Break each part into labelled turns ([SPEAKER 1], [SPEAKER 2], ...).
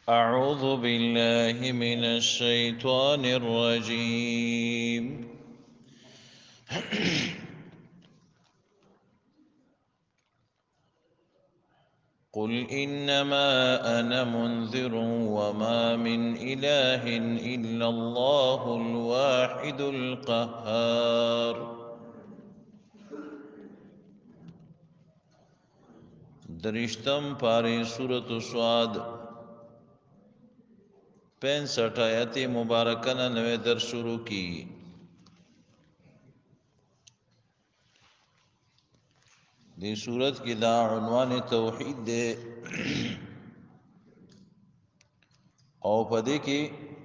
[SPEAKER 1] أعوذ بالله من الشيطان الرجيم قل إنما أنا منذر وما من إله إلا الله الواحد القهار درشتم پاری سورة سواد 65 آیت مبارکانہ نوے در شروع کی دی سورت کی دا عنوان توحید دے او پدے کی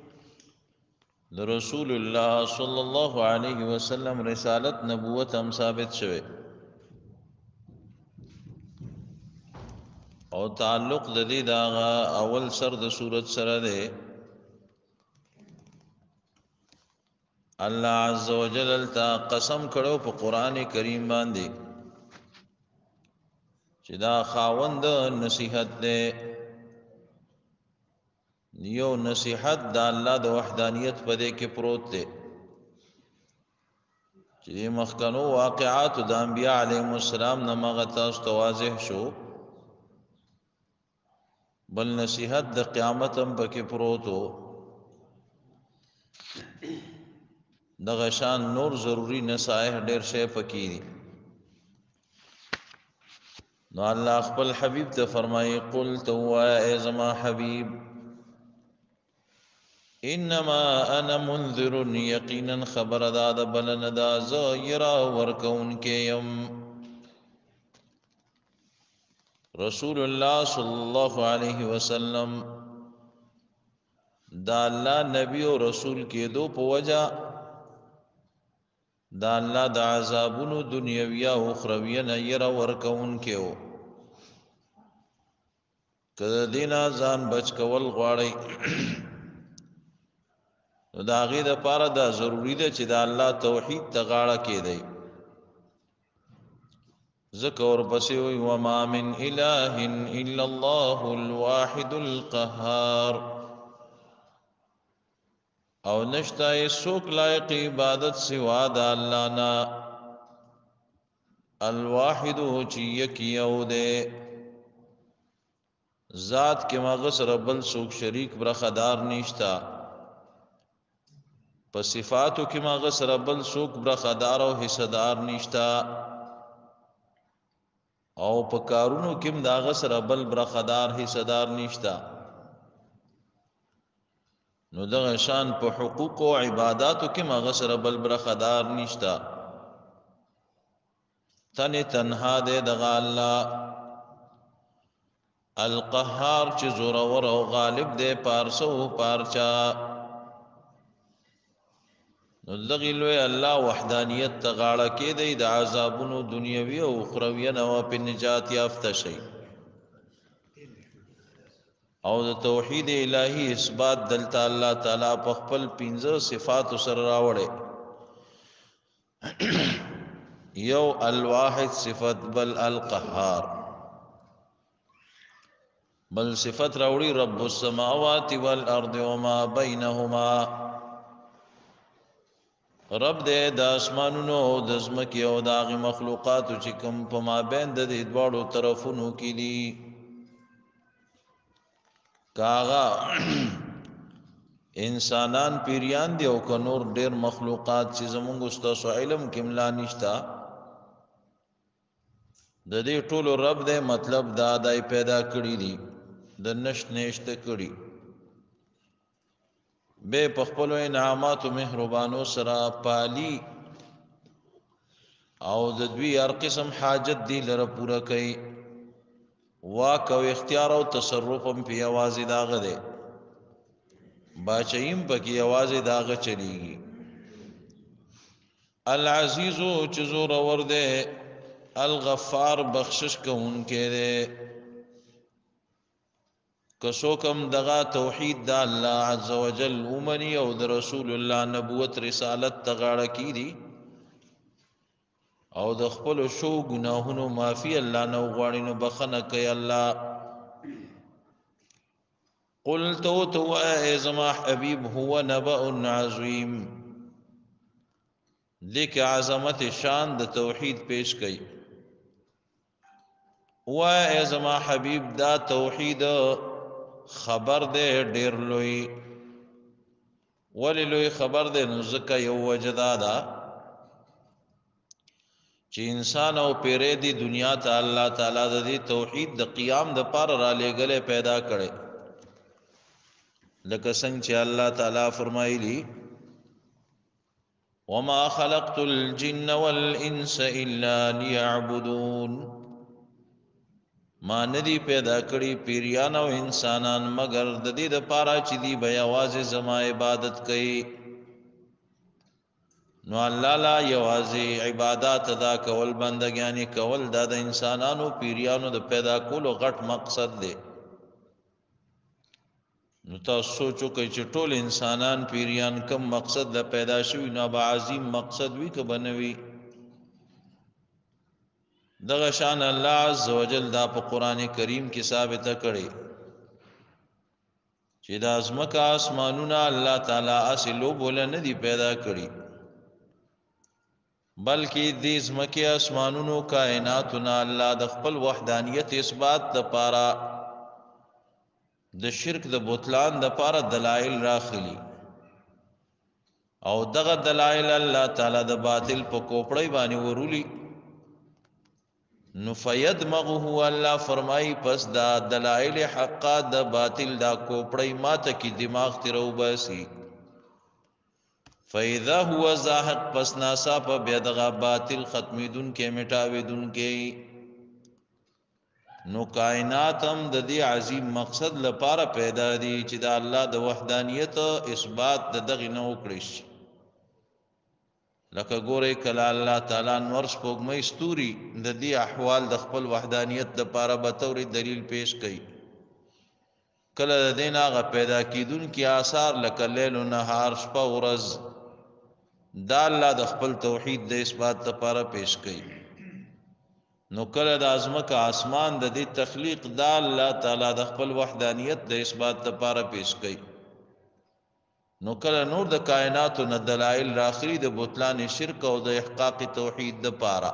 [SPEAKER 1] رسول اللہ صلی اللہ علیہ وسلم رسالت نبوت ہم ثابت شوے او تعلق دلی داغا اول سر د سورت سره دے اللہ عز و جل تا قسم کړو په قران کریم باندې چې دا خاوند نصیحت دے یو نصیحت دا الله د وحدانیت په دې کې پروت دے چې مخکنو واقعات د انبیاء علیهم السلام نمغه تاسو ته واضح شو بل نصیحت د قیامت هم پکې پروت ہو دغه شان نور ضروری نصائح ډیر شی پکې دي نو الله خپل حبیب ته فرمایي قل تو ای زما حبیب انما انا منذر یقینا خبر داد بلن دا زیرا ورکون کې يم رسول الله صلی الله علیه وسلم دا الله نبی او رسول کې دو په وجہ دا اللہ دا عذابونو دنیاوی او اخروی نه ير ورکون کېو کله دینا ځان بچ کول غواړي نو دا غي د پاره دا ضروری ده چې دا الله توحید ته غاړه کې دی ذکر پسې وي وما من اله الا الله الواحد القهار او نشتا سوک لائق عبادت سوا دا اللہ نا الواحد چی یکی یو دے ذات کے مغس ربل سوک شریک برخدار نشتا پس صفاتو کی مغس ربل سوک برخدار او حصدار نشتا او پکارونو کم داغس ربل برخدار حصدار نشتا نو دغه شان په حقوق او عباداتو کې مغسر بل برخدار نشتا تنها دے دغه الله القهار چې زورور او غالب دے پارسو پارچا نو دغه لوی الله وحدانیت تغاړه کې دی د عذابونو دنیوي او اخروی نه او په نجات یافته شي او د توحید الہی اثبات دلتا اللہ تعالی په خپل 15 صفات سره راوړي یو الواحد صفت بل القهار بل صفت راوړي رب السماوات والارض وما بينهما رب دې د اسمانونو او د زمکې او د هغه مخلوقات چې کوم په مابین د دې دواړو طرفونو کې دي کاغا انسانان پیریان دی او کنور ډیر مخلوقات چې زمونږ استاسو علم کملا نشتا د دې ټولو رب دې مطلب دا دای پیدا کړی دی د نشته کړی به په خپل انعامات او مهربانو سره پالی او د دوی هر قسم حاجت دی لره پورا کوي واک او اختیار او تصرف هم په आवाज داغه ده باچیم پکې आवाज داغه چلیږي العزیز چې زور ور ده الغفار بخشش کوونکې ده کسو کم دغه توحید د الله عز وجل اومني او د رسول الله نبوت رسالت تغاړه کی دي او د خپل شو گناهونو معافی الله نو غواړي نو بخنه کوي الله قل تو اے زما حبیب هو نبأ عظیم، دیکھ عظمت شان د توحید پیش کئی. و اے زما حبیب دا توحید خبر دے ډیر لوی. ولی لوی خبر دے نو ځکه یو وجدا دا چې انسان او پیرے دی دنیا ته الله تعالی د دې توحید د قیام د پار را لېګلې پیدا کړي. لکه څنګه چې الله تعالی فرمایلی وما خلقت الجن والانس الا ليعبدون، ما ندی پیدا کړی پیریان او انسانان مگر د دې د پاره چې دی بیا واځي زما عبادت کوي. نو الله لا یوازې عبادت ادا کول بندګیانی کول دا د انسانانو پیریانو د پیدا کولو غټ مقصد دی. نو تاسو سوچو کوي چې ټول انسانان پیریان کم مقصد د پیدا شوی نو به عظیم مقصد وی که بنوي. دغه شان الله عز وجل دا په قران کریم کې ثابت کړي چې د ازمکه اسمانونه الله تعالی اصلو بوله نه دی پیدا کړي، بلکې دې ازمکه اسمانونو کائناتنا الله د خپل وحدانیت اثبات لپاره د شرک د بوتلان د پاره دلائل راخلی، او دغه دلائل الله تعالی د باطل په کوپړی باندې ورولی. نو فیدمغه الله فرمای پس دا دلائل حقا د باطل دا کوپړی ماته کی دماغ تیرو باسی. فاذا هو زاهق پس ناسا په بيدغه باطل ختمیدون کې مټاویدون کې. نو کائنات هم د دې عظیم مقصد لپاره پیدا دي چې د الله د وحدانیت اثبات د دغه نو کړی شي. لکه ګوره کله الله تعالی نور سپوږمۍ ستوري د دې احوال د خپل وحدانیت د لپاره به تور دلیل پیش کړي. کله د دین هغه پیدا کیدون کی آثار لکه لیل و نهار شپه ورځ دا الله د خپل توحید د اثبات لپاره پیش کړي. نو کله د ازمکه اسمان د دې تخلیق دا الله تعالی د خپل وحدانیت د اثبات لپاره پیش کړي. نو کله نور د کائنات او دلائل راخري د بوتلان شرک او د احقاق توحید د پاره.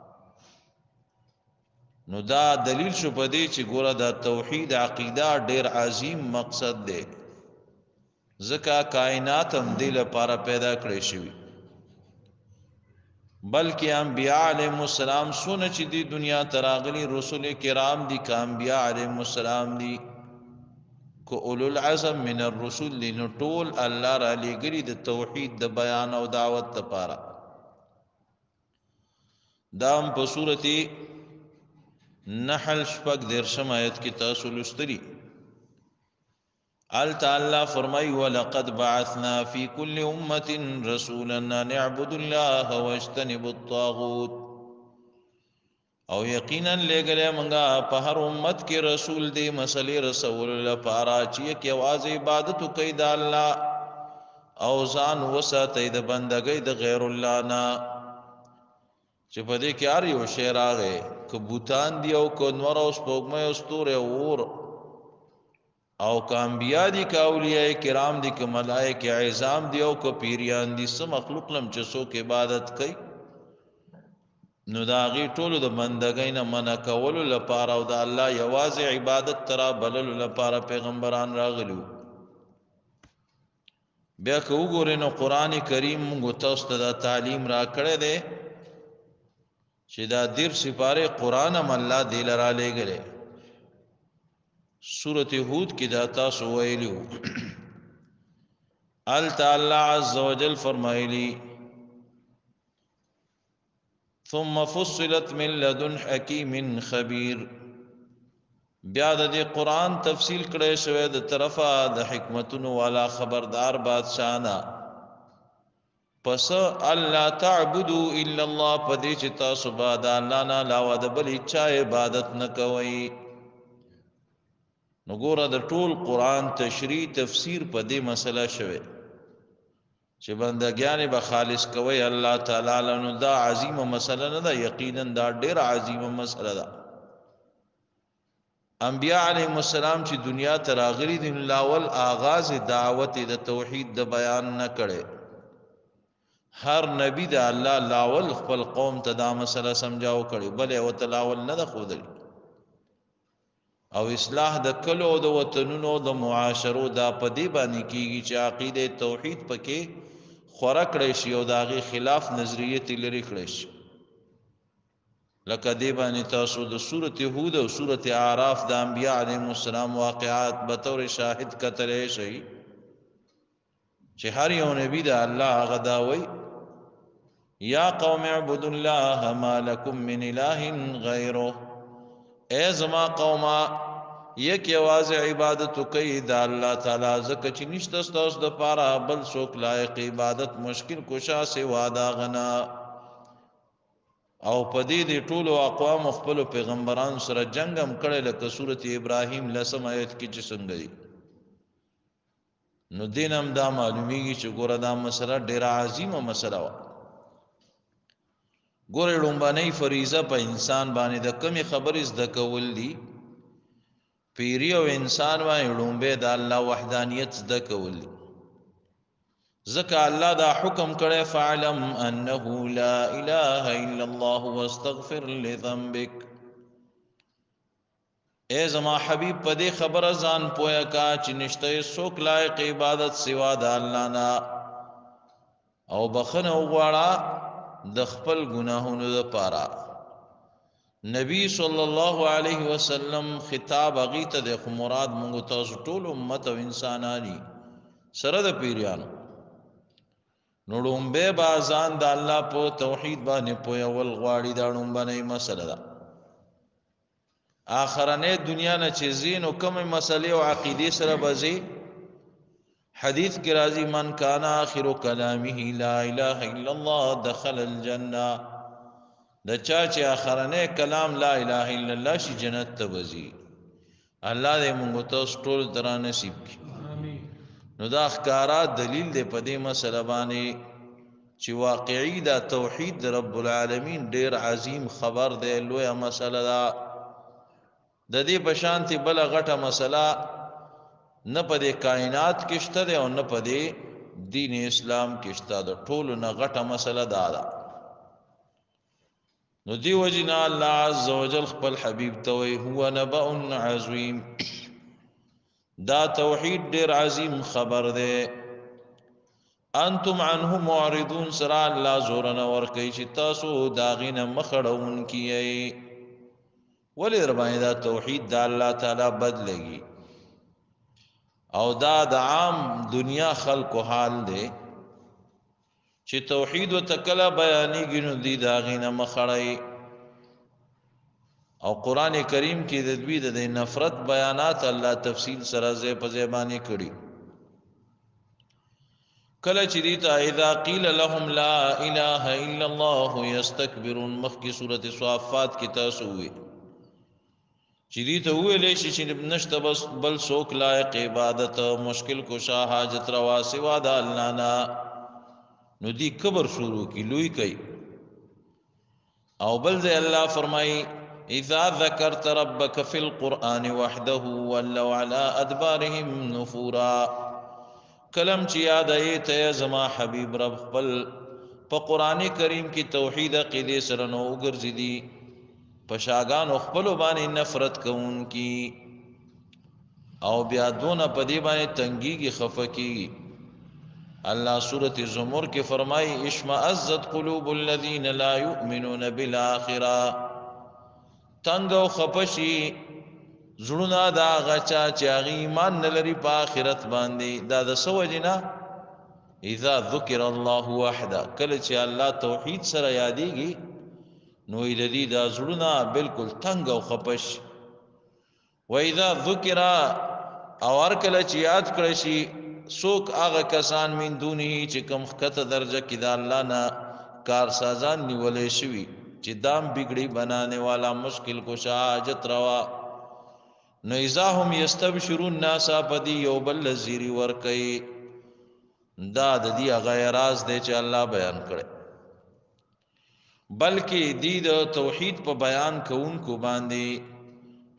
[SPEAKER 1] نو دا دلیل شو پدې چې ګوره د توحید عقیده ډیر عظیم مقصد دی، ځکه کائنات هم دې لپاره پیدا کړی شوی. بلکې انبیاء علیهم السلام سونه چې دی دنیا تراغلی رسول کرام دي که انبیاء علیهم السلام دي که اولو العزم من الرسول دی، نو ټول الله را لېږلي د توحید د بیان او دعوت لپاره. دا هم په سورت نحل شپږ دېرشم آیت کې تاسو لوستلي. الله فرمای ولقد بعثنا في كل امه رسولا ان اعبدوا الله واجتنبوا الطاغوت، او یقینا لګلې منګه په هر امت کې رسول دی مسلې رسول لپاره چې کې आवाज عبادت کوي د الله او ځان وساتي د بندګۍ د غیر الله نه. چې په دې کې هر یو شی راغی که بوتان دی او که نور او سپوږمۍ او ستوره اور او که انبیاء دي که اولیاء کرام دي که ملائکه اعظام دي او که پیریان دي څه مخلوق لم چې څوک عبادت کوي نو دا غي ټولو د بندګۍ نه منع کولو لپاره او د الله یوازې عبادت ترا بللو لپاره پیغمبران راغلو. بیا که وګورئ نو قران کریم موږ تاسو ته دا تعلیم را کړی دی چې دا دیر سپاره قران هم الله دی لرا لېږلی. سورة هود کی دا تاسو ویلیو تعالی عز وجل فرمایلی ثم فصلت من لدن حکیم خبیر. بیا د دې قران تفصیل کړی شوی د طرفه د حکمتونو والا خبردار بادشاہ نه. پس الله تعبدوا الا الله پدې چې تاسو بعد الله نه علاوه د بل چا عبادت نه کوئ. نو ګوره د ټول قران تشریح تفسیر په دې مسله شوه چې بندګیان به خالص کوي الله تعالی لنو. دا عظیمه مسله نه ده، یقینا دا ډیر عظیمه مسله ده. انبیاء علیهم السلام چې دنیا ته راغلي دي لاول آغاز دعوت د توحید د بیان نه کړي هر نبی د الله لاول خپل قوم ته دا مسله سمجاو کړي بل او تلاول نه د خودل او اصلاح د کلو او د وطنونو د معاشرو دا پدی باندې کیږي چې عقیده توحید پکې خورا کړی شي او داغي خلاف نظریه لري کړی شي لکه دی باندې تاسو د سورۃ هود او سورۃ اعراف د انبیاء علیهم السلام واقعات به طور شاهد کتلې شي چې هر یو نبی د الله غداوي یا قوم اعبدوا الله ما لكم من اله غیره اے زما قوما یک یواز عبادت کوي د الله تعالی زکه چې نشته تاسو د پاره بل څوک لایق عبادت مشکل کوشا سوا دا غنا او پدې د ټولو اقوام خپل پیغمبران سره جنگم کړي لکه سورۃ ابراهیم لسم آیت کې چې څنګه دي نو دینم دا معلومیږي چې ګوره دا مسله ډیره عظیمه مسله و ګوره لومبنۍ فریضه په انسان باندې د کمی خبرې زده کول دي پیری او انسان باندې لومبه د الله وحدانیت زده کول دي ذکر الله دا حکم کړي فعلم انه لا اله الا الله واستغفر لذنبك اے زما حبیب په دې خبره ځان پویا کا چې نشته څوک لایق عبادت سوا د الله نه او بخنه وغواړه د خپل گناهونو لپاره نبی صلی الله علیه وسلم خطاب اغیته د مراد مونږ تاسو ټول امت او انسانانی سره د پیریانو نړومبه بازان د الله په توحید باندې پویول غواړي دا نړومبنه مسله ده آخرنه دنیا نه چې زین او کوم مسلې او عقیده سره بزي حدیث کی راضی من کان آخر کلامه لا اله الا الله دخل الجنه د چا چې آخرنه کلام لا اله الا الله شي جنت ته وزي الله دې موږ ته ټول درا نصیب کړي امين نو دا ښکارا دلیل دې په دې مسله باندې چې واقعي دا توحید رب العالمین ډیر عظیم خبر دی لوی مسله ده د دې بشانتی بل غټه مسله نه په دې کائنات کې شته ده او نه په دې دین اسلام کې شته ده ټول نه غټه مسله ده نو دی وجنا الله عز وجل خپل حبیب ته وی هو نبأ عظیم دا توحید ډیر عظیم خبر ده انتم عنه معرضون سرا الله زورنا ور کوي چې تاسو داغینه مخړون کیي ولی ربانی دا توحید دا اللہ تعالی بدلگی او دا دا عام دنیا خلق و حال دے چی توحید و تکلا بیانی گنو دی داغین مخڑائی او قرآن کریم کی ددوی دا نفرت بیانات اللہ تفصیل سرازے پزیبانی کری کلا چی دیتا اذا قیل لهم لا الہ الا اللہ یستکبرون مخی صورت صحافات کی تاسوئی چې دې ته ویلې شي چې نشته بس بل څوک لایق عبادت مشکل کوشا حاجت روا سوا د الله نه نو دې کبر شروع کی لوی کوي او بل ځای الله فرمایي اذا ذكرت ربك في القران وحده ولوا على ادبارهم نفورا کلم چې یاد ایت زما حبیب رب خپل په قران کریم کې توحید عقیده سره نو ګرځي پشاگان خپلو باندې نفرت کون کی او بیا دون پدی باندې تنگی کی خفکی اللہ سورۃ زمر کے فرمائی اشمئزت قلوب الذین لا یؤمنون بالآخرہ تنگ او خفشی زړونه دا غچا چې ایمان نلري په آخرت باندې دا د سوجنا اذا ذکر الله وحده کله چې الله توحید سره یادېږي نو الذي دا زړونه بالکل تنگ او خپش و اذا ذکر او ارکل چې یاد کړی شي څوک هغه کسان من دونه چې کم خطه درجه کې د الله نه کارسازان نیولې شوي چې دام بگڑی بنانے والا مشکل کشا حاجت روا نو اذا هم یستبشرون ناسا پدی یو بل زیری ورکی دا د دې هغه راز دی چې الله بیان کړي بلکې دې د توحید په بیان کوونکو باندې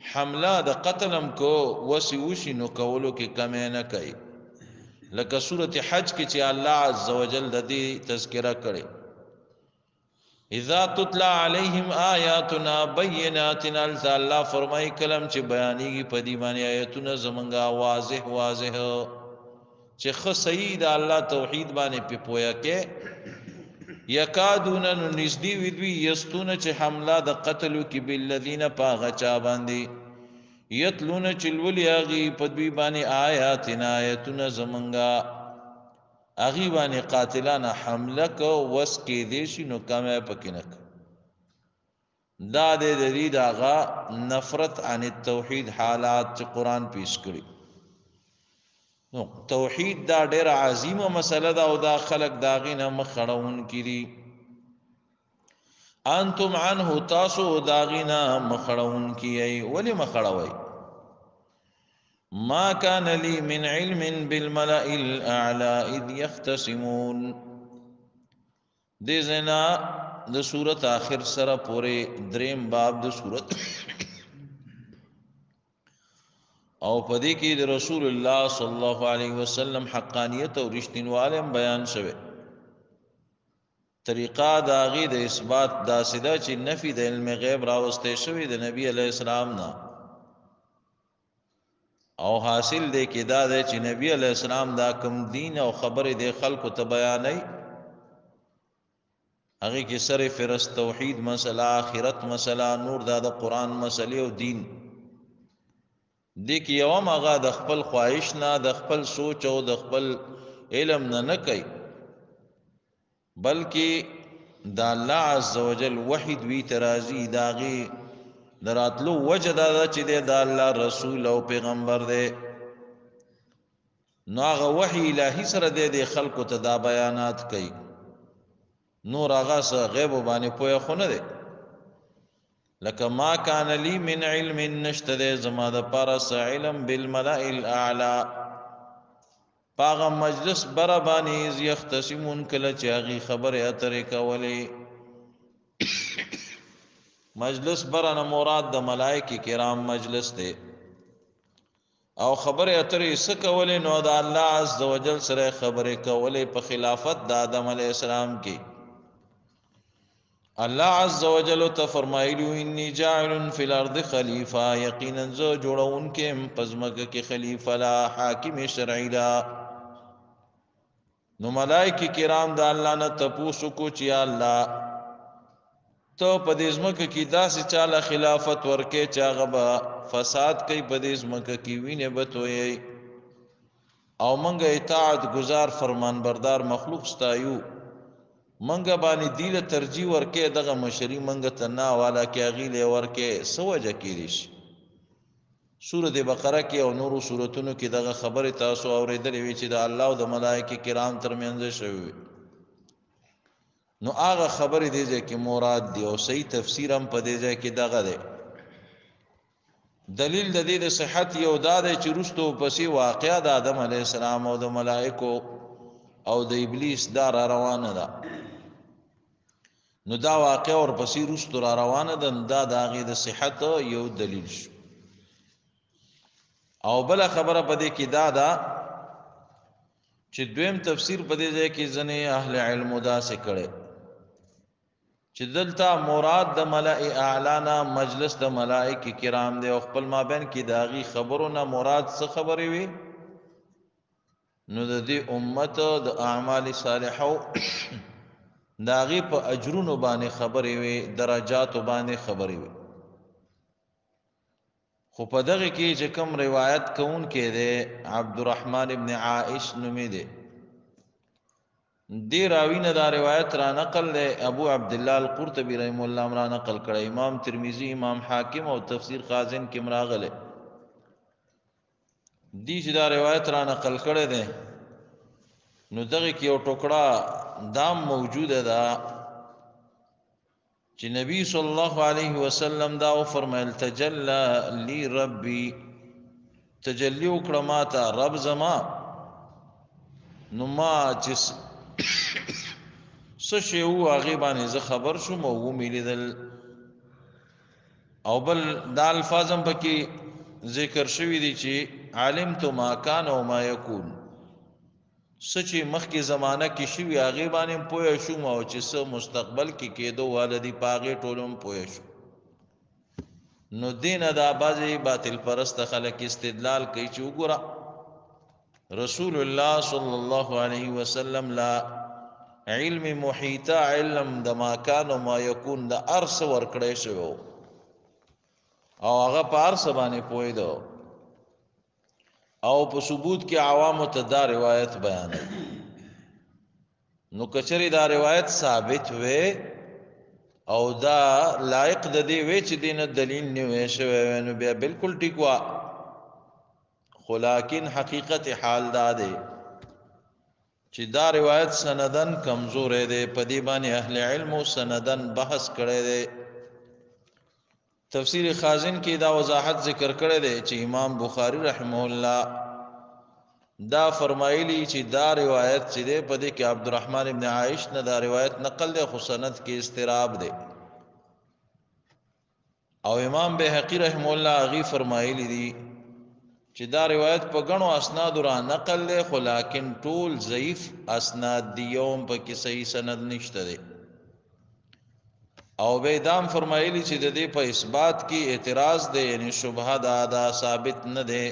[SPEAKER 1] حمله د قتلم کو وسی وشي نو کولو کې کمی نه کوي لکه سورۃ حج کې چې الله عز وجل د دې تذکرہ کړي اذا تتلى عليهم آیاتنا بینات الله فرمای کلم چې بیانېږي په دې باندې آیتونه زمونږه واضح واضح چې خو صحیح د الله توحید باندې په پویا کې یکادون نزدې وی یستون چې حمله د قتل کې بالذین پاغچا باندې یتلون چلولی اغي په دوی باندې آیاتنا آیتونه زمونږه اغي باندې قاتلان حمله کو وس کې دې شي نو کمه پکینک دا دې دې داغه نفرت عن التوحید حالات چې قران پیش کړی نو توحید دا ډېر عظیمه مسله ده او دا خلق داغینه مخړون کړي انتم عنه تاسو داغینه مخړون کیي ولی مخړوي ما كان لي من علم بالملأ الاعلى اذ يختصمون دې زنا د سورۃ اخر سره پورې دریم باب د سورۃ او پدې کې د رسول الله صلی الله علیه وسلم حقانیت او رښتینواله بیان شوه طریقہ داغي د اثبات داسده چې نفي د علم غیب راوسته شوی د نبی علیہ السلام نه او حاصل دې کې دا دی چې نبی علیہ السلام دا کم دین او خبره د خلکو ته بیانای هغه کې سره فرست توحید مسله آخرت مسله نور دا د قران مسله او دین دې کې یو ماغه د خپل خواهش نه د خپل سوچ او د خپل علم نه کوي بلکې دا الله عز وجل وحید وی ترازی داغي دراتلو وجه دا چې د الله رسول او پیغمبر دی نو هغه وحی الهی سره د خلکو ته دا بیانات کوي نور هغه سره غیب باندې پوهه خونه دی لکه ما کان لی من علم نشته زما د پارس علم بالملأ الاعلى پاغه مجلس برابانی یختصمون کله چې هغه خبره اترې کولې مجلس برانه مراد د ملائکه کرام مجلس دی او خبره اترې سکولې نو د الله عز وجل سره خبره کولې په خلافت د آدم علی السلام کې الله عز وجل ته فرمایلی انی جاعل فی الارض خلیفہ یقینا زه جوړون کې پزمکه کې خلیفہ لا حاکم شرعی لا نو ملائکه کرام د الله نه تپوسو کو چې الله تو په دې ځمکه کې داسې چاله خلافت ورکې چاغه به فساد کوي په دې ځمکه کې وینه بتوي او منګه اطاعت گزار فرمان بردار مخلوق ستایو منګه باندې دیله ترجیح ورکې دغه مشری منګه تنا والا کې اغیله ورکې سوجه کېږي سورۃ بقره کې او نورو سوراتونو کې دغه خبره تاسو اورېدلې وی چې د الله او د ملائکه کرام ترمنځ شوی نو هغه خبره دی چې مراد دی او صحیح تفسیر هم په دې ځای کې دغه دی دلیل د دې د صحت یو دا دی چې رستو پسې واقعا د آدم علی السلام او د ملائکه او د ابلیس دا روانه ده نو دا واقع اور پسې رستو را روانه ده دا د هغه د صحت یو دلیل شو او بل خبره پدې کې دا ده چې دویم تفسیر پدې ځای کې ځنه اهل علم دا څه کړي چې دلته مراد د ملائکه اعلانا مجلس د ملائکه کرام دی او خپل مابین کې داغي خبرونه مراد څه خبرې وي نو د دې امت د اعمال صالحو داغي په اجرونو باندې خبرې وي درجات باندې خبرې وي خو په دغه کې چې کوم روایت کون کې ده عبدالرحمن ابن عائش نومې ده دی راوی نه دا روایت را نقل ده ابو عبدالله القرطبی رحم الله را نقل کړه امام ترمذی امام حاکم او تفسیر خازن کې مراغله دی چې دا روایت را نقل کړه ده نو دغه کې یو ټوکړه دام موجوده ده چې نبی صلی الله علیه وسلم دا فرمایل تجلی لی ربی تجلی وکړه ماته رب زما نو ما چې سشي هو هغه باندې زه خبر شوم او ومیلیدل او بل دا الفاظم پکې ذکر شوی دی چې علمت ما کان او ما یکون، سچې مخکې زمانہ کې شوی هغه باندې پوه شوم، او چې څه مستقبل کې کېدو والدی پاغه ټولم پوه شو. نو دین دا بازي باطل پرست خلک استدلال کوي چې وګوره رسول الله صلی الله علیه وسلم لا علم محیطه علم د ما کان او ما یکون د ارس ورکړې شو، او هغه په ارس باندې پوي دو، او په ثبوت کې عوام ته دا روایت بیان. نو کچری دا روایت ثابت وي او دا لایق د دې وی چې دینه دلیل نه وي شوی، نو بیا بالکل ټیک وا. خو لیکن حقیقت حال دا دی چې دا روایت سندن کمزور دی، په دې باندې اهل علم سندن بحث کړي دي. تفسیر خازن کې دا وضاحت ذکر کړی دی چې امام بخاری رحمه الله دا فرمایلی چې دا روایت چې دی په دې کې عبدالرحمن ابن عائش نه دا روایت نقل دی، خو سند کې استراب دی. او امام بهقی رحمه الله غي فرمایلی دی چې دا روایت په غنو اسناد را نقل دی، خو لیکن ټول ضعیف اسناد دی، یوم په کې صحیح سند نشته دی. او بیدام فرمایلی چې د دې په اثبات کې اعتراض دی، یعنی شبهه دا ثابت نه دی.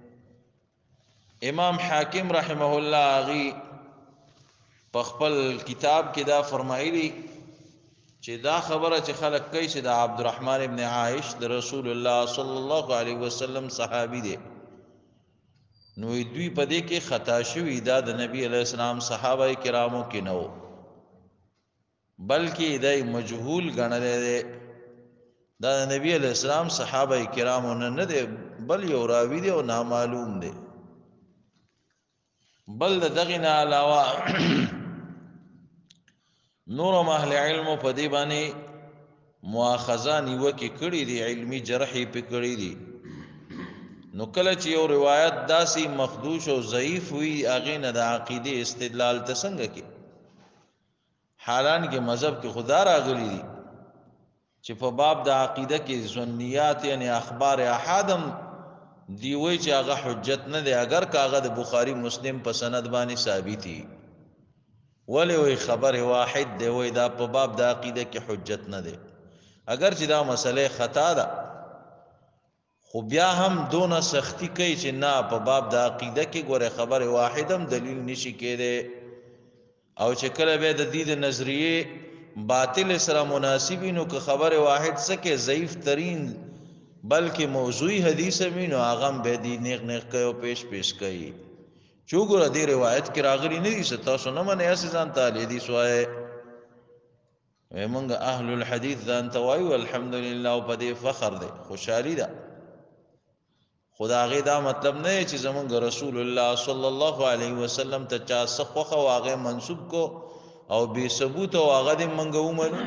[SPEAKER 1] امام حاکم رحمه الله غي په خپل کتاب کې دا فرمایلی چې دا خبره چې خلک کوي چې دا عبدالرحمن ابن عائش د رسول الله صلی الله علیه وسلم صحابي دی، نو دوی په دې کې خطا شوی، دا د نبی علیہ السلام صحابه کرامو کې نه و، بلکې دای مجهول ګڼل دی. دا د نبی علیہ السلام صحابه کرامو نه دی، بل یو راوی دی او نامعلوم دی. بل دغه نه علاوه نور اهل علم په دې باندې مؤاخذه نیوکه کړي دي، علمی جرح په کړي دي. نو کله چې یو روایت داسي مخدوش او ضعیف وي، هغه نه د عقیده استدلال ته څنګه کې، حالان کې مذهب کې خدا راغلي دي چې په باب د عقیده کې ظنیات یعنی اخبار احادم دی وی چې هغه حجت نه دی، اگر کاغه د بخاری مسلم په سند باندې ثابتي، ولی وی خبر واحد دی وی دا په باب د عقیده کې حجت نه دی. اگر چې دا مسئله خطا ده، خو بیا هم دونه سختی کوي چې نه په باب د عقیده کې ګوره خبر واحدم دلیل نشي کېده، او چې کله به د دې د نظریه باطل سره مناسبینو که خبر واحد سکه ضعیف ترین بلکې موضوعی حدیث مینو اغم به دی نیغ نیغ کوي پیش کوي. چوغره دی روایت کې راغلی نه دي، تاسو نه منئ اسې ځان تعالی دي سوای موږ اهل الحديث ځان توای والحمدلله، او په دې فخر دی، خوشحالي ده. خدا غي دا مطلب نه چې زمونږ رسول الله صلی الله علیه وسلم ته چا سخوخه واغه منسوب کو او بے ثبوت او هغه دې منګو ومنو.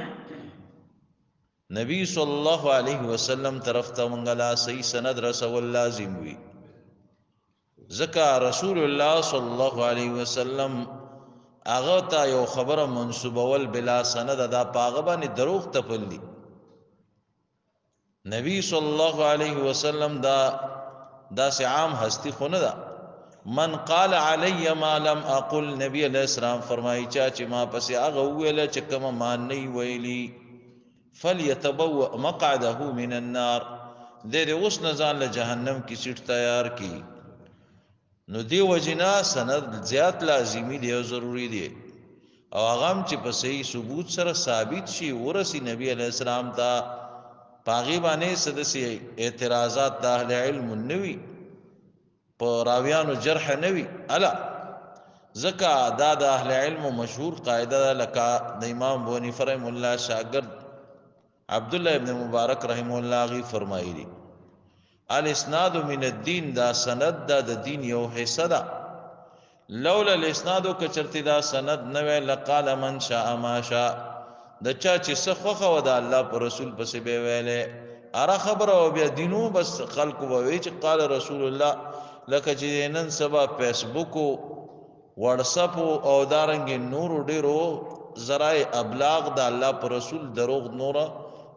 [SPEAKER 1] نبی صلی الله علیه وسلم طرف ته منګلا صحیح سند رسول لازم وي. ذکا رسول الله صلی الله علیه وسلم هغه ته یو خبره منسوبول بلا سند دا پاغه باندې دروغ تپل دي. نبی صلی الله علیه وسلم دا عام هستی خو نه ده. من قال علی ما لم اقل، نبی علیہ السلام فرمایي چې ما پسې هغه ویل چې کوم ما نه ویلي، فليتبوأ مقعده من النار، دې اوس نه ځان له جهنم کې سیټ تیار کی. نو دی وجنا سند زیات لازمی دی او ضروری دی، او هغه چې په صحیح ثبوت سره ثابت شي ورسی نبی علیہ السلام ته پاغي باندې سدسي اعتراضات د اهل علم نوي په راویانو جرح نوي الا زکا دا د اهل علم مشهور قاعده لکه د امام بونی فرم الله شاگرد عبدالله ابن مبارک رحمه الله غي فرمایلی الاسناد من الدين، دا سند دا د دین یو حصہ ده. لولا الاسناد کچرتی دا سند نوې لقال من شاء ما شاء، د چا چې سخوخه و دا الله پر رسول پسې به ویلې اره خبره او بیا دینو بس خلق ووي چې قال رسول الله، لکه چې نن سبا فیسبوک واتساپ او دارنګ نور ډیرو ذرای ابلاغ د الله پر رسول دروغ نور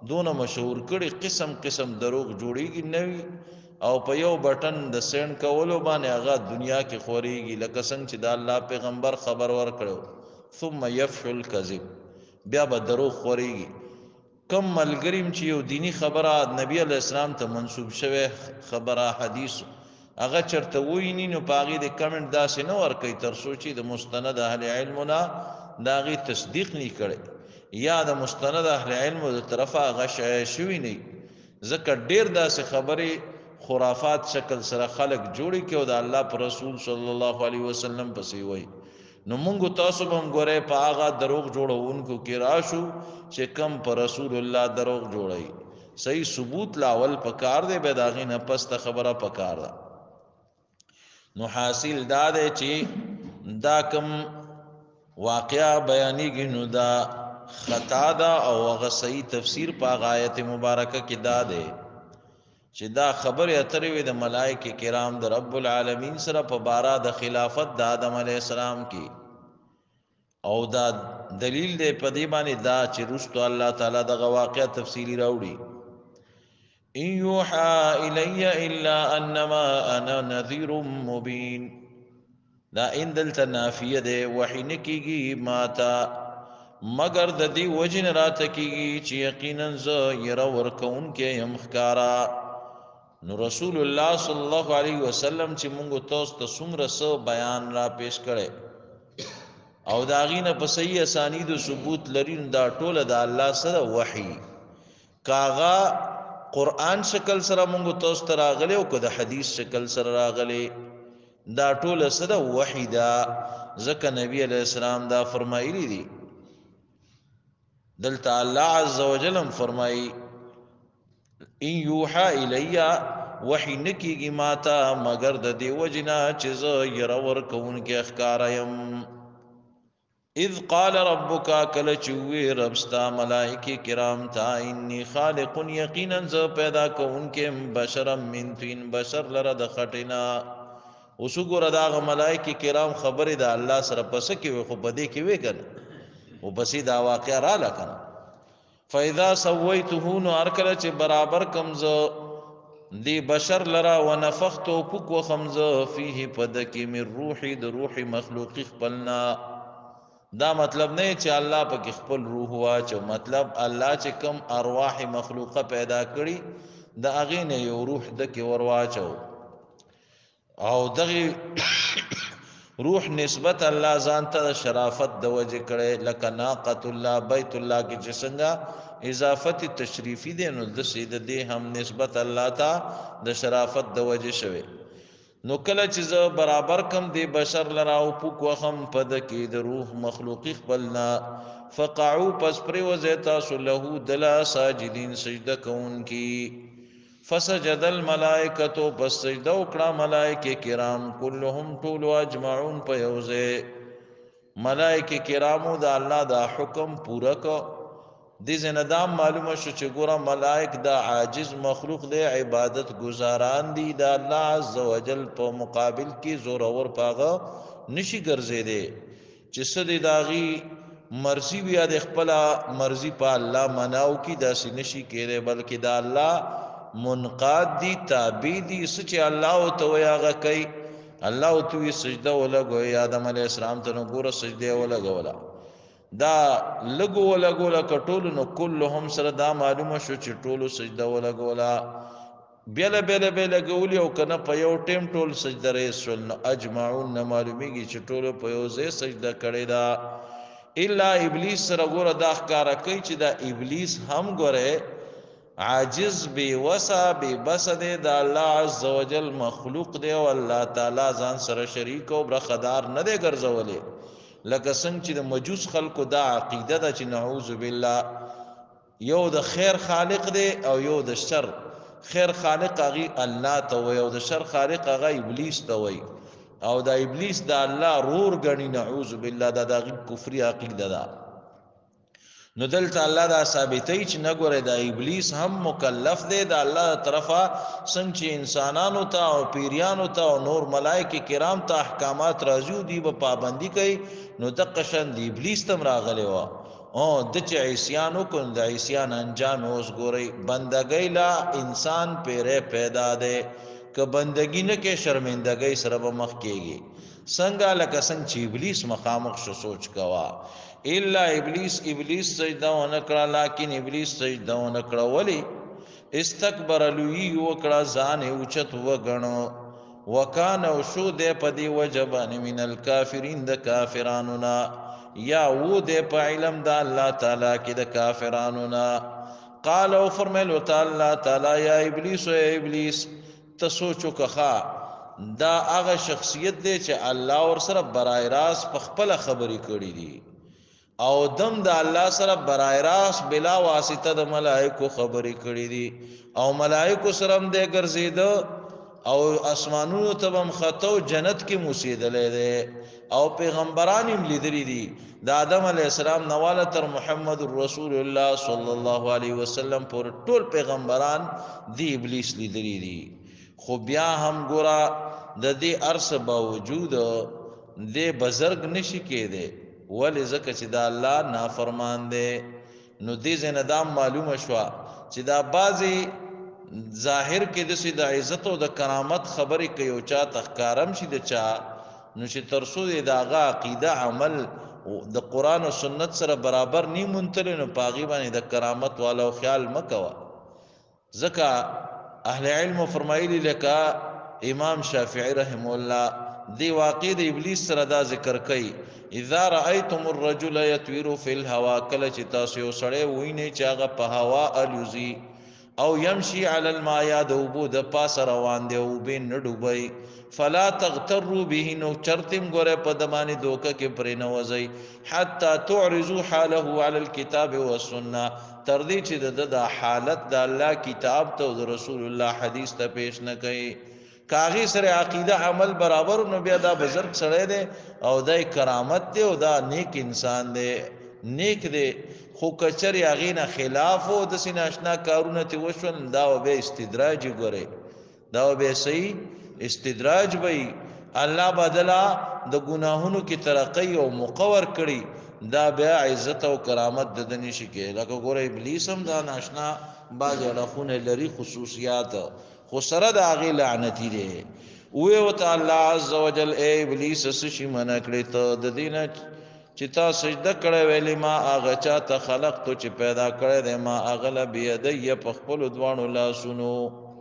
[SPEAKER 1] دونه مشهور کړي قسم قسم دروغ جوړیږي نوی او په یو بٹن د سین کولو باندې هغه دنیا کې خوريږي لکه څنګه چې د الله پیغمبر خبر ورکړو ثم يفشل الكذب بیا به دروغ خوريږي کم ملګریم چې یو دینی خبره نبی علی السلام ته منسوب شوه خبره حدیث هغه چرته ویني نو پاغي د کمنټ داسې نه ور کوي تر سوچي د مستند اهل علمنا داغي تصدیق نه کړي یا د مستند اهل علم د طرفه غش شوی نه ځکه ډیر داسې خبره خرافات شکل سره خلق جوړي کې او د الله پر رسول صلی الله علیه وسلم پسې وای نو مونږ تاسو هم ګوره په هغه دروغ جوړونکو کې راشو چې کم پر رسول الله دروغ جوړي صحیح ثبوت لاول پکار دی به داغې نه پس ته خبره پکار ده نو حاصل دا دی چې دا کم واقعا بیانېږي نو دا خطا ده او هغه صحیح تفسیر په آیت مبارکه کې دا دی چې دا خبر اترې وي د ملائکه کرام د رب العالمین سره په بارا د خلافت د آدم علی السلام کې او دا دلیل دی په دې باندې دا چې رستو الله تعالی د واقعا تفصیلی راوړي ان یوحى الی الا انما انا نذیر مبین دا ان دلته نافیه ده وحی نکیږي ماتا مگر د دې وجن راته کیږي چې یقینا ز ير ورکون کې يم خکارا نو رسول الله صلی الله علیه وسلم چې موږ تاسو ته څومره سو بیان را پیش کړي او داغینه په صحیح اسانید او ثبوت لري دا ټوله د الله سره وحی کاغه قرآن شکل سره موږ تاسو ته راغلي او که د حدیث شکل سره راغلي دا ټوله سره وحی دا ځکه نبی علیہ السلام دا فرمایلی دي دلته الله عز وجل فرمایي ان یوحى الی وحی نکیږي ماتا مگر د دې وجنا چې زه ير ورکون کې اخکارم اذ قال ربک کل چوي ربستا ملائکه کرام تا انی خالق یقینا ز پیدا کون کې بشرا من طین بشر لره د خټینا وسګور دا ملائکه کرام خبره د الله سره پس کې خو بده کې وې کنه او بسې دا واقع را لکنه فاذا سويته نو ارکل چې برابر کمزو دی بشر لرا ونفخت پوک و خمزه فيه پدکی من روحي د روح مخلوقی خپلنا دا مطلب نه چې الله پاک خپل روح واچو مطلب الله چې کم ارواح مخلوقه پیدا کړي د اغه نه یو روح د کې ورواچو او دغه روح نسبت الله ځان ته شرافت د وجه کړي لکه ناقۃ الله بیت الله کې چې څنګه اضافت تشریفی دی نو د سید دی هم نسبت الله ته د شرافت د وجه شوی نو کله چې برابر کم دی بشر لراو پوک وخم پد کې د روح مخلوقی خپلنا فقعوا پس پر وزیتا سلهو دلا ساجدین سجده کون کی فسجد الملائکتو پس سجده وکړه ملائکه کرام كلهم طول اجمعون په یوزه ملائکه کرامو د الله دا حکم پورا کو دې زندام معلومه شو چې ګوره ملائک دا عاجز مخلوق دی عبادت گزاران دي دا الله عز وجل په مقابل کې زور اور پاغه نشي ګرځیدي چې سدي داغي مرضی بیا د خپل مرضی په الله مناو کې داسې نشي کېره بلکې دا الله منقاد دی تابع دی سچ الله او تو یاغه کوي الله او تو سجده ولګو آدم علی السلام ته نو ګوره سجده ولګولا دا لګو ولګولا کټول نو كلهم سره دا معلومه شو چې ټولو سجده ولګولا بیل ګولی او کنه په یو ټیم ټول سجده رسول نو اجمعون معلومیږي چې ټولو په یو ځای سجده کړي دا الا ابلیس سره ګوره دا ښکارا کوي چې دا ابلیس هم ګوره عاجز بی وسا بی بس دے دا اللہ عز وجل مخلوق دے و اللہ تعالی ځان سره شریک او برخدار نه دے ګرځولې لکه څنګه چې د مجوس خلکو دا عقیده ده چې نعوذ بالله یو د خیر خالق دی او یو د شر خیر خالق هغه الله ته وي او د شر خالق هغه ابلیس ته وي او دا ابلیس دا الله رور غني نعوذ بالله دا د کفر عقیده ده نو دلته الله دا ثابتای چې نګوره دا ابلیس هم مکلف دی دا الله طرفه څنګه چې انسانانو ته او پیریانو ته او نور ملائکه کرام ته احکامات راځو دی په پابندي کوي نو د قشن دی ابلیس تم راغلی و او د چې عیسیان وکړ د عیسیان انجام اوس ګورئ بندګۍ لا انسان پیره پیدا دی که بندگی نه کې شرمندګۍ سره به مخ کېږي څنګه لکه څنګه چې ابلیس مخامخ شو سوچ کوا الا ابلیس سجده ونکړه لیکن ابلیس سجده ونکړه ولی استکبر لوی وکړه ځان اوچت وګڼو وکانه شو دې پدی وجبان من الکافرین د کافرانو نا یا و دې په علم د الله تعالی کې د کافرانو نا قال او فرمایلو تعالی یا ابلیس او ابلیس ته سوچو کخا دا هغه شخصیت دی چې الله ور سره برای راست په خپل خبرې کړې دي او دم د الله سره برای راست بلا واسطه د ملائکو خبرې کړې دي او ملائکو سره هم دې ګرځید او اسمانونو ته هم خطو جنت کې موسیدلې ده او پیغمبران هم لیدلې دي د آدم علی السلام نواله تر محمد رسول الله صلی الله علیه وسلم پر ټول پیغمبران دی ابلیس لیدلې دي خو بیا هم ګورا د دې ارس باوجود دې بزرگ نشي کېده ولی زکه چې دا الله نافرمان دی نو دې زندام معلومه شو چې دا بازي ظاهر کې د سید عزت او د کرامت خبرې کوي او چا تخکارم شي د چا نو چې ترسو دې داغه عقیده عمل د قران او سنت سره برابر نی مونتل نو پاغي باندې د کرامت والا خیال مکوا زکه اهل علم فرمایلی لکه امام شافعی رحم الله دی واقع د ابلیس سره دا ذکر کوي اذا رايتم الرجل يطير في الهواء کله چې تاسو یو سړی وینئ چې هغه په هوا الوزي او يمشي على الماء يدوب د پاس روان دی او به نډوبای فلا تغتروا به نو چرتم ګوره په دمانه دوکه کې پرې نه وځي حتى تعرضوا حاله على الكتاب والسنه تر دې چې د حالت د الله کتاب ته او رسول الله حدیث ته پیش نه کوي کاغی سره عقیده عمل برابر نو بیا دا بزرگ سره دی او دای کرامت دی او دا نیک انسان دی نیک دی خو کچر یاغینا خلاف او د سین آشنا کارونه تی وشول دا به استدراج ګره دا به صحیح استدراج وای الله بدلا د ګناهونو کی ترقی او مقور کړي دا بیا عزت او کرامت د دني شي کې لکه ګوره ابلیس هم دا ناشنا باز اړخونه لري خصوصیات خو سره د هغه لعنتی دی وی او تعالی عز وجل اے ابلیس سشي منا کړی ته د دینه چې تا سجده کړې ویلې ما هغه چا ته خلق ته چې پیدا کړې دې ما اغله بيدی په خپل دوانو لاسونو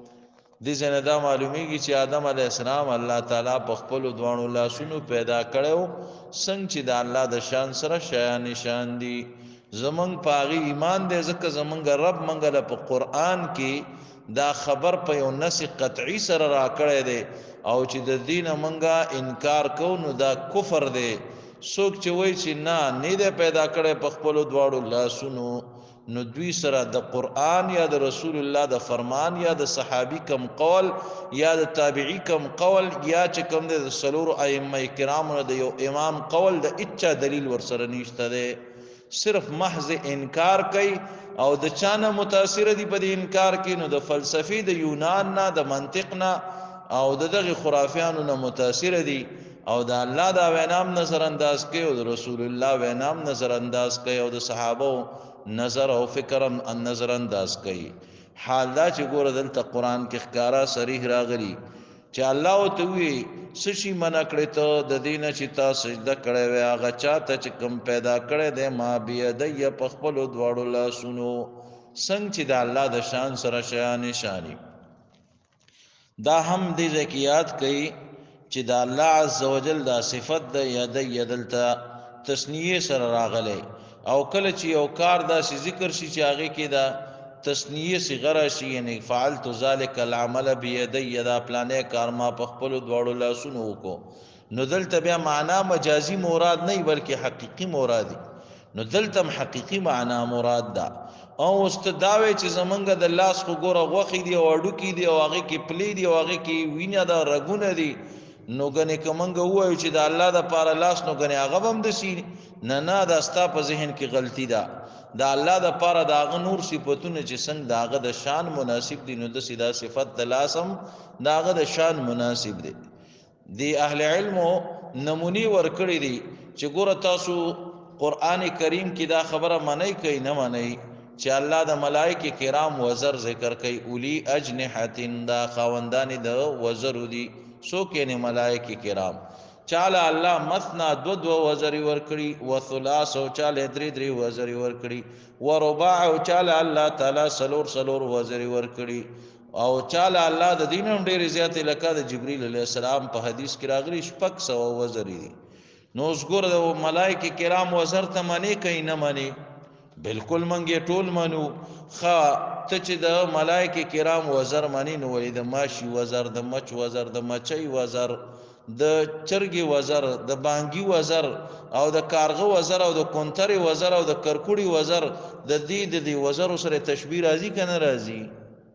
[SPEAKER 1] دې څنګه دا معلومیږي چې آدم علی السلام الله تعالی په خپل دوانو لاسونو پیدا کړو څنګه چې د الله د شان سره شیا نشان دي زمنګ پاغي ایمان دې ځکه زمنګ رب منګله په قران کې دا خبر په یو نس قطعی سره را کړی دی او چې د دین منګه انکار کو نو دا کفر دی څوک چې وای چې نه دې پیدا کړي په خپل دواړو لاسونو نو دوی سره د قران یا د رسول الله د فرمان یا د صحابي کم قول یا د تابعی کم قول یا چې کوم د سلور ائمه کرامو د یو امام قول د اچا دلیل ورسره نشته دی صرف محض انکار کوي او د چانه متاثر دي په انکار کې نو د فلسفي د یونان نه د منطق نه او دغه خرافیانو نه متاثر دي او د الله دا وینام نظر انداز کوي او د رسول الله وینام نظر انداز کوي او د صحابه نظر او فکرم نظر انداز کوي حال دا چې ګوره دلته قران کې ښکارا صریح راغلي چې الله او ته وی سشي منا کړی ته د دینه چې تا سجده کړې وې هغه چاته چې کم پیدا کړې دې ما بيدی په خپل دواړو لاسونو څنګه چې د الله د شان سره شیا نشانی دا هم دې زکیات کوي چې د الله عزوجل دا صفت د یدلته تسنیه سره راغلی او کله چې یو کار دا ذکر شي چې هغه کې دا تسنیه صغرا شي یعنی فعلت ذلك العمل بيدي دا پلانې کار ما په خپل دواړو لاسونو وکړو نو دلته بیا معنا مجازي مراد نه بلکې حقيقي مراد نو دلته حقيقي معنا مراد ده او استداوي چې زمونږ د لاس خو ګوره غوخي دی او اډو کې دی او هغه کې پلی دی او هغه کې وینه دا رګونه دي نو غنه کومنګ وایو چې د الله د پاره لاس نو غنه هغه هم د سي نه دا ستا په ذهن کې غلطي ده دا الله د پاره داغه نور صفاتونه چې څنګه داغه د شان مناسب دي نو د سیدا صفت د لاسم داغه د شان مناسب دي دی اهل علم نمونی ورکړي دي چې ګوره تاسو قرآن کریم کی دا خبر منئی کئی نہ منئی چې الله د ملائکه کرام وزر ذکر کوي اولی اجنحتین دا خاوندان د وزر دي سو کې نه ملائکه کرام چاله الله مثنا دو وزر ور کړی و ثلاث او چاله درې وزر ور کړی و رباع او چاله الله تعالی سلور وزر ور کړی او چاله الله د دینم ډیر زیات لکه د جبرئیل علیه السلام په حدیث کې راغلی شپږ سو وزر دي نو زګور د ملائکه کرام وزر ته معنی کوي نه معنی بالکل منګي ټول منو خا ته چې د ملائکه کرام وزر معنی نو ولې د ماشي وزر د مچ وزر د مچي وزر د چرګي وزر د بانګي وزر او د کارغه وزر او د کونتري وزر او د کرکوړي وزر د دې وزر سره تشبیه راځي کنه راځي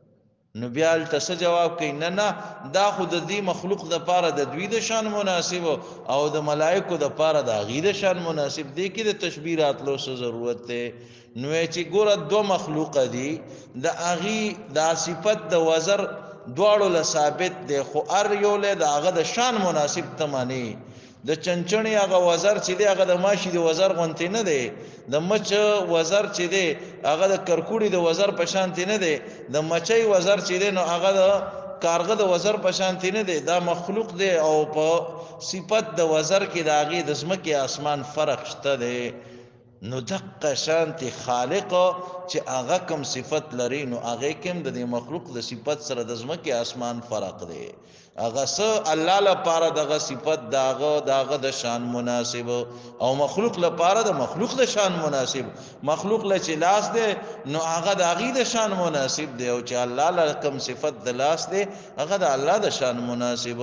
[SPEAKER 1] نو بیا تاسو جواب کوي نه دا خود د دې مخلوق د پاره د دوی د شان مناسب او د ملائکه د پاره د غیر د شان مناسب دی کې د تشبیهات لو څه ضرورت ده نو چې ګوره دو مخلوق دي د اغي د صفت د وزر دواړو له ثابت دی خو ار یو له د هغه د شان مناسب تمانی د چنچنی هغه وزر چې دی هغه د ماشي د وزر غونتی نه دی د مچ وزر چې دی هغه د کرکوړي د وزر په شانتی نه دی د مچي وزر چې دی نو هغه د کارغه د وزر په شانتی نه دی دا مخلوق دی او په صفت د وزر کې د هغه د زمکه اسمان فرق شته دی نو دقه شانتی خالق چې هغه کوم صفت لري نو هغه کوم د مخلوق د صفت سره د زمکه اسمان فرق دی هغه س الله لپاره دغه صفت داغه د شان مناسب او مخلوق لپاره د مخلوق د شان مناسب مخلوق له چې لاس دی نو هغه د هغه د شان مناسب دی او چې الله له کوم صفت د لاس دی هغه د الله د شان مناسب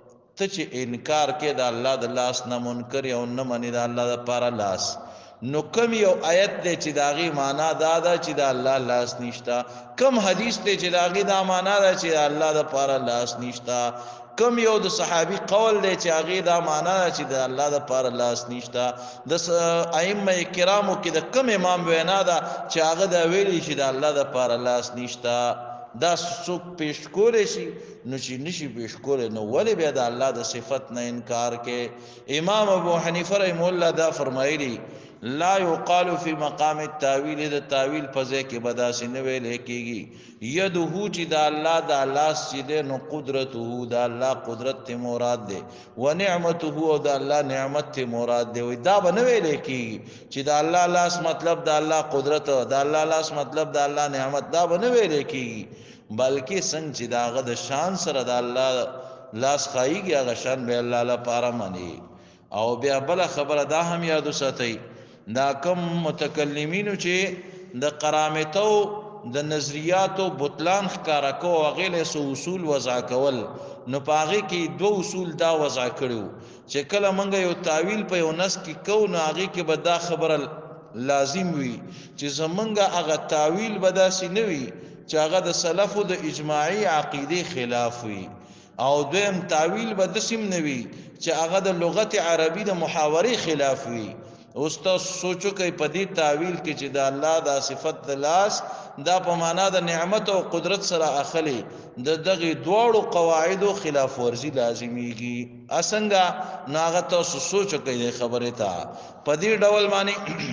[SPEAKER 1] ته چې انکار کې د الله د لاس نه منکر او نه منی د الله لپاره لاس نو کم یو آیت دی چې داغي معنا دا چې د الله لاس نشتا کم حدیث دی چې داغي دا معنا دا چې الله د پاره لاس نشتا کم یو د صحابي قول دی چې هغه دا معنا دا چې د الله د پاره لاس نشتا د ائمه کرامو کې د کم امام وینا دا چې هغه دا ویلي چې د الله د پاره لاس نشتا دا څوک پیش کولې شي نو چې نشي پیش کولې نو ولې بیا د الله د صفت نه انکار کې امام ابو حنیفه رحم الله دا فرمایلی لا يقال في مقام التاويل د تاویل په ځای کې بداسي نه ویل کېږي يده چې د الله د الله چې نو قدرته د الله قدرت ته مراد ده و نعمته او د الله نعمت ته مراد ده وي دا به نه ویل کېږي چې د الله لاس مطلب د الله قدرت د الله لاس مطلب د الله نعمت دا به نه ویل کېږي بلکې څنګه چې داغه د شان سره د الله لاس خایيږي هغه شان به الله لپاره مني او بیا بل خبره دا هم یاد وساتئ دا کم متکلمینو چې د قرامتو د نظریاتو بطلان ښکارا کو غیله سو اصول وضع کول نو پاغه کې دو اصول دا وضع کړو چې کله منګه یو تعویل په یو نس کې کو نو هغه کې به دا خبره لازم وي چې زمونږه هغه تعویل بداسي نه وي چې هغه د سلفو د اجماعي عقیده خلاف وي او دویم تعویل بدسم نه وي چې هغه د لغت عربي د محاورې خلاف وي اوس تاسو سوچو کوي په دې تعویل کې چې د الله د صفت د لاس دا په معنا د نعمت او قدرت سره اخلي د دغه دوړو قواعدو خلاف ورزي لازميږي اسنګه ناغه تاسو سوچو کوي خبره ته په دې ډول باندې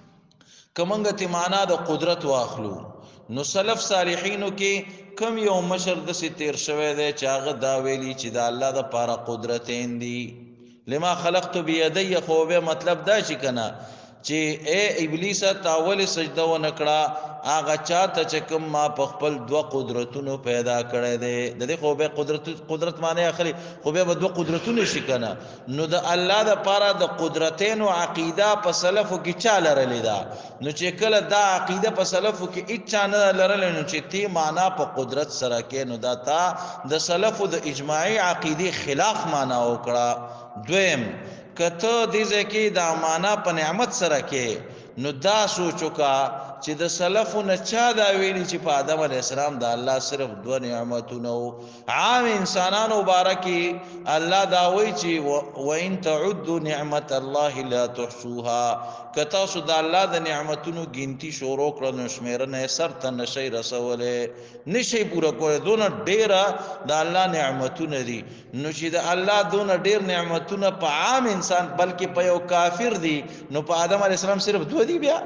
[SPEAKER 1] کومنګ ته معنا د قدرت واخلو نو سلف صالحینو کې کم یو مشر د سي تیر شوه دی چې هغه دا ویلي چې د الله د پاره قدرتین دي لما خلقت بيدي خو به مطلب دا شي کنه چې اے ابلیس تاول سجده و نکړه هغه چاته چې کوم ما په خپل دوه قدرتونو پیدا کړی دی د دې خو به قدرت معنی اخلي خو به دوه قدرتونه شي کنه نو د الله د پاره د قدرتین او عقیده په سلفو کې چا لرلې دا نو چې کله دا عقیده په سلفو کې هیڅ چا نه لرلې نو چې تی معنا په قدرت سره کې نو دا تا د سلفو د اجماعي عقیده خلاف معنا وکړه دویم کته دې ځکه دا معنا په نعمت سره کې نو دا سوچو کا چې د سلفو نه چا دا ویلي چې په آدم علیه السلام د الله صرف 2 نعمتونه عام انسانانو مبارکي الله دا وایي چې وان تعدوا نعمت الله لا تحصوها کتا سو د الله د نعمتونو ګنتی شروع کړو نو شمیرنه سر ته نشي رسوله نشي پورا کوله دونه ډیره د الله نعمتونه دي نو چې د الله دونه ډیر نعمتونه په عام انسان بلکې په یو کافر دي نو په آدم علیه السلام صرف 2 دي بیا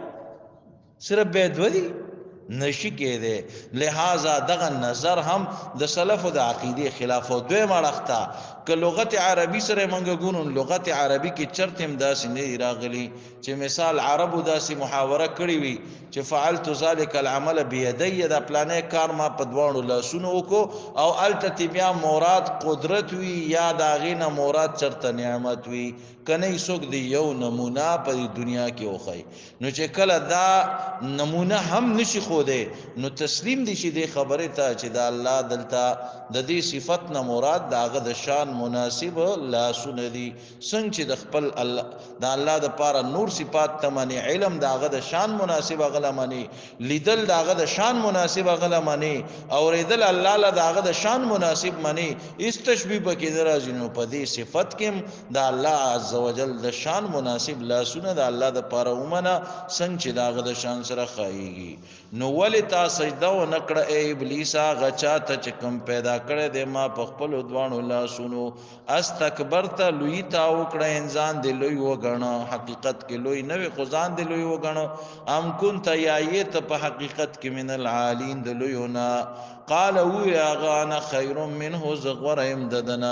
[SPEAKER 1] صرف به 2 دي نشي کېده لہذا دغه نظر هم د سلف د عقیده خلاف او دوی مړخته که لغت عربي سره منګه ګونو لغت عربي کې چرته هم داسې نه راغلي چې مثال عربو داسې محاوره کړی وي چې فعلت ذلك العمل بيدي دا پلانې کار ما په دوانو لاسونو وکړو او الته بیا مراد قدرت وي یا دا غینه مراد چرته نعمت وي کنه څوک دی یو نمونه په دنیا کې وخی نو چې کله دا نمونه هم نشي خوده نو تسلیم دي شي د خبره ته چې دا الله دلته د دې صفت نه مراد داغه د شان مناسب لا سندي څنګه چې د خپل الله د الله د پاره نور صفات تمنی علم داغه د شان مناسب غلا معنی لیدل داغه د شان مناسب غلا معنی اوریدل الله له داغه د شان مناسب معنی اس تشبیه بکې درازي نو په دې صفت کې د الله عزوجل د شان مناسب لا سونه د الله د پاره ومنه څنګه چې داغه د شان سره خایيږي نو ولې تا سجده و نکړه ای ابلیس غچا ته چې کوم پیدا کړې د ما په خپل دوانو لا سونو استکبرت لوی تا وکړه انسان دی لوی وګڼه حقیقت کې لوی نه وي خدان دی لوی وګڼه ام كنت یایت په حقیقت کې من العالین د لوینا قال هو يا غانا خير منه زغور امددنا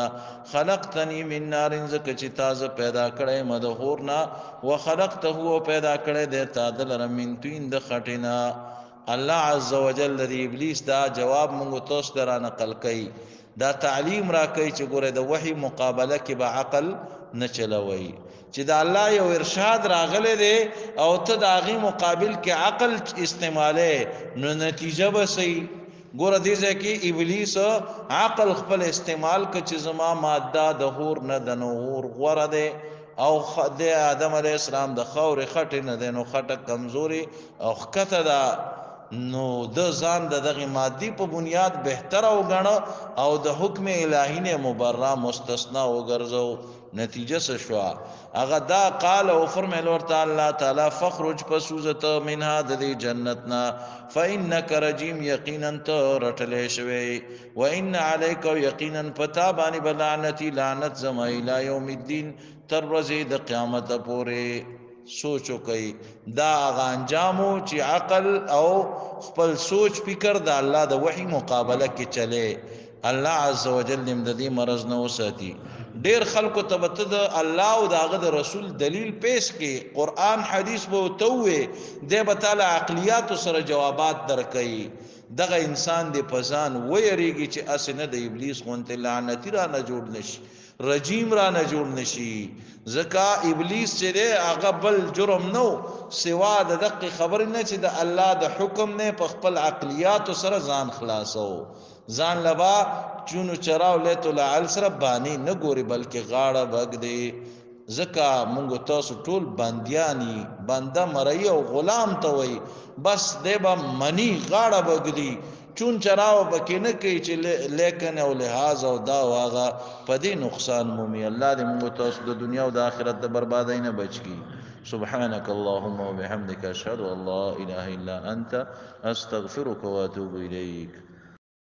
[SPEAKER 1] خلقتني من نار زک چې تازه پیدا کړې مدهورنا وخلقته هو پیدا کړې د تادل من توین د خټینا الله عز وجل د ابلیس دا جواب مونږ تاسو درا نقل کړي دا تعلیم را کوي چې ګوره د وحي مقابله کې به عقل نه چلوي چې دا الله یو ارشاد راغله دی او ته د هغه مقابل کې عقل استعماله نو نتیجه به صحیح ګوره دې ځکه ابلیس عقل خپل استعمال ک چې زما ماده د هور نه د نور غوړه دی او د آدم علیه السلام د خور خټه نه دی نو خټه کمزوري او خکته دا نو د ځان د دغه مادي په بنیاد بهتر او غنه او د حکم الهی نه مبرا مستثنا وګرځو نتیجه څه شو هغه دا قال او فرمایل ورته الله تعالی فخرج پسوزت منها د جنتنا فانك رجيم یقینا رټلې شوی وان عليك یقینا پتا باندې بلعنتی لعنت زما الى یوم الدین تر ورځې د قیامت پورې سوچو کوي دا غانجامو چې عقل او خپل سوچ فکر د الله د وحي مقابله کې چلے الله عز وجل د دې مرز نه وساتي ډیر خلکو تبته د الله او داغه د رسول دلیل پیش کې قران حدیث به توې د بتاله عقلیات سره جوابات درکې دغه انسان د پزان وېریږي چې اسنه د ابلیس غونته لعنتی را نه جوړ نشي رجیم را نه جوړ نشي زکا ابلیس چې دی هغه بل جرم نو سوا د دقیق خبر نه چې د الله د حکم نه په خپل عقلیات سره ځان خلاصو ځان لبا چونو چراو لیتو لعل سره بانی نه ګوري بلکې غاړه بګ دی زکا مونږ تاسو ټول بنديانی بنده مړی او غلام ته وای بس دیبا منی غاړه بګ دی چون چراو بکې نه کوي چې لیکن او لحاظ او دا واغه پدې نقصان مومي الله دې موږ تاسو د دنیا او د آخرت د بربادۍ نه بچ کی سبحانك اللهم وبحمدك اشهد ان لا اله الا انت استغفرك واتوب اليك